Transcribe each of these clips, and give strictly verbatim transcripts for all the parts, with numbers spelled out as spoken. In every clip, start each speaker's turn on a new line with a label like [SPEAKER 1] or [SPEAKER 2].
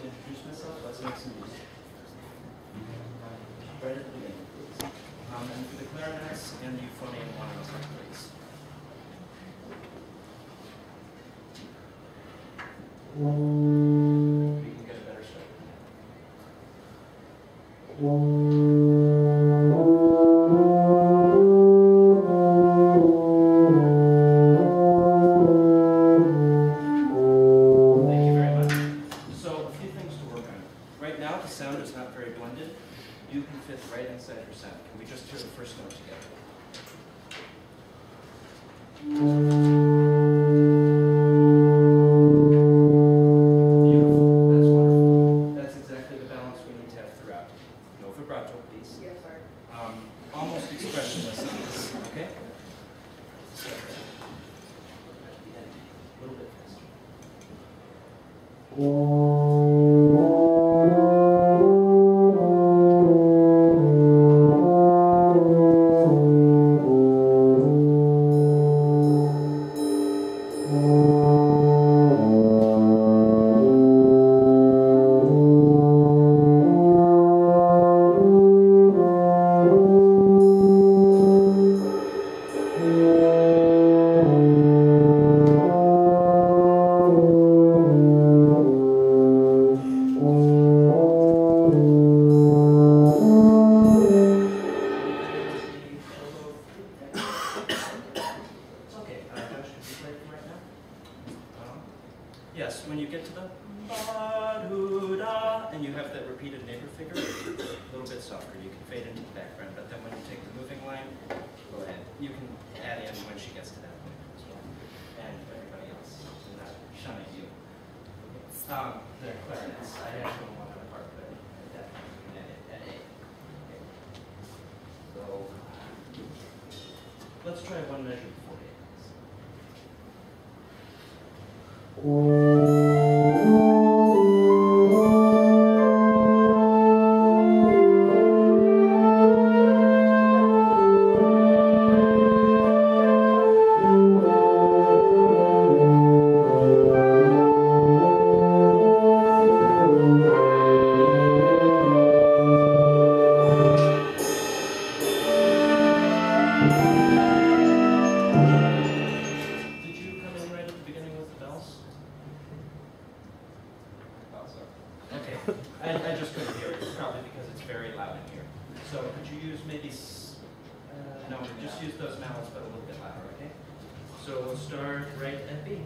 [SPEAKER 1] introduce myself. Let's make some music. Right at the beginning, please. Um, and for the clarinets and the euphonium, one of those, please. We can get a better start. Thank you very much. So, a few things to work on. Right now, the sound is not very blended. You can fit right inside your sound. Can we just hear the first note together? Beautiful. That's wonderful. That's exactly the balance we need to have throughout. No vibrato, please.
[SPEAKER 2] Yes, sir.
[SPEAKER 1] Um, almost expressionless on this, okay? So, a little bit faster. Yes, when you get to the ba-doo-da, and you have that repeated neighbor figure, a little bit softer. You can fade into the background, but then when you take the moving line, go ahead. You can add in when she gets to that point as well. And everybody else, so not shun at you. Um, the clarinets, I actually don't want that part, but definitely you can add it at A. Okay. So, let's try one measure before A. I, I just couldn't hear it, probably because it's very loud in here. So could you use maybe, uh, no, just use those mallets, but a little bit louder, okay? So we'll start right at B.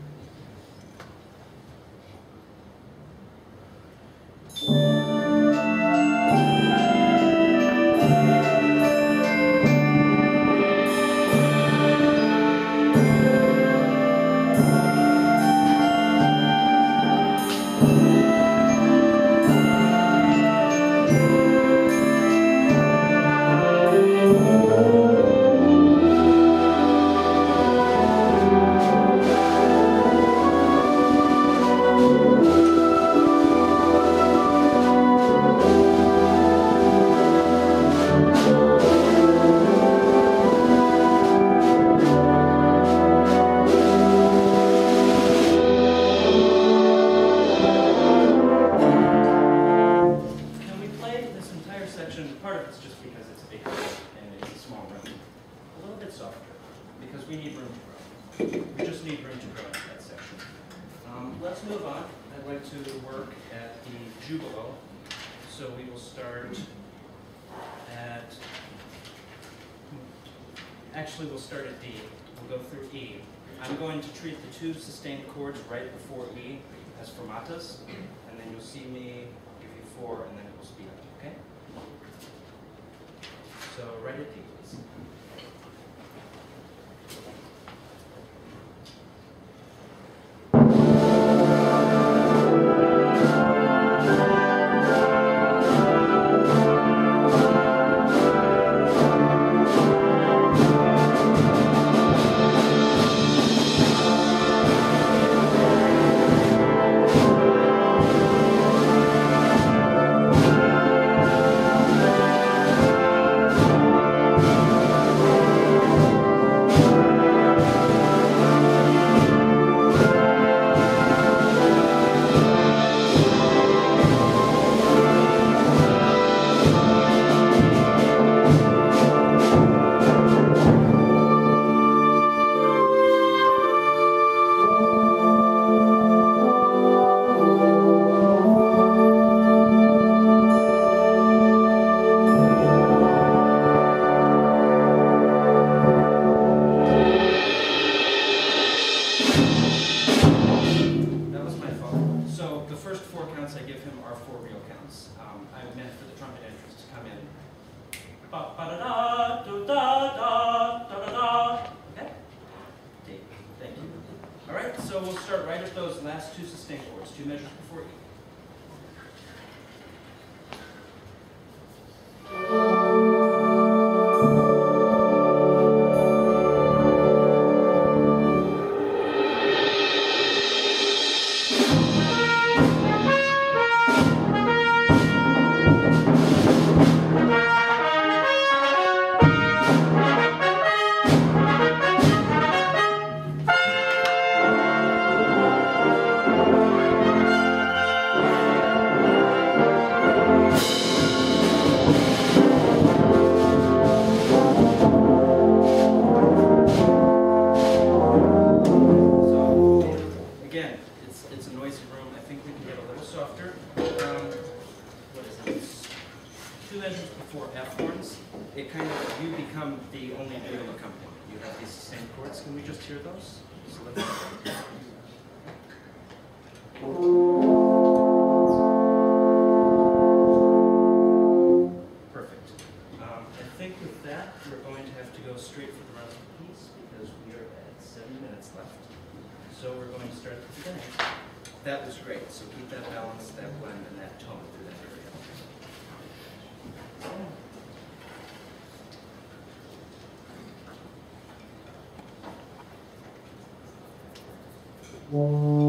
[SPEAKER 1] Part of it's just because it's a big room and it's a small room. A little bit softer, because we need room to grow. We just need room to grow in that section. Um, let's move on. I'd like to work at the Jubilo. So we will start at, actually we'll start at D. We'll go through E. I'm going to treat the two sustained chords right before E as fermatas, and then you'll see me give you four, and then it will speed up, okay? So right at D, please. are four real counts. Um, I meant for the trumpet entrance to come in. Ba ba da da da da da da da. Okay. Thank you. All right. So we'll start right at those last two sustained chords, two measures before E. That was great. So keep that balance, that blend, and that tone through that area.